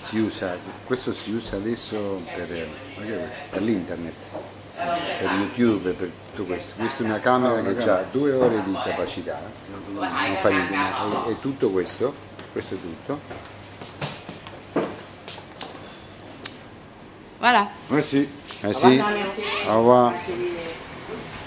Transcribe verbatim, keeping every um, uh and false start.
si usa, questo si usa adesso per, per l'internet, per YouTube, per tutto questo. Questa è una camera che ha due ore di capacità, non fa niente, ma è, è tutto questo, questo è tutto. Voilà. Merci. Merci. Au revoir.